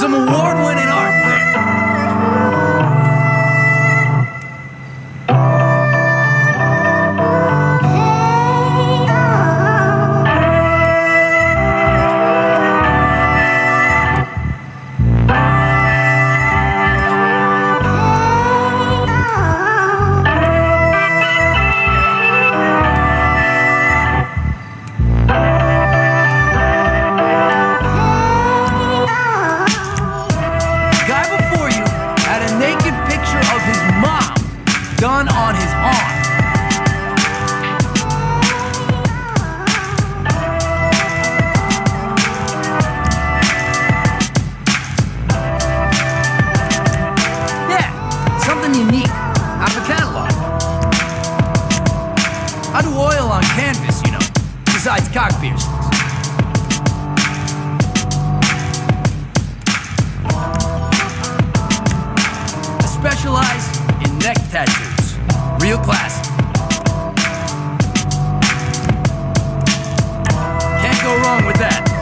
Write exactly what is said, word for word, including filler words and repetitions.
Some award-winning art there. Done on his arm. Yeah, something unique, out of a catalog. I do oil on canvas, you know, besides cock piercings. I specialize in neck tattoos. Real classic. Can't go wrong with that.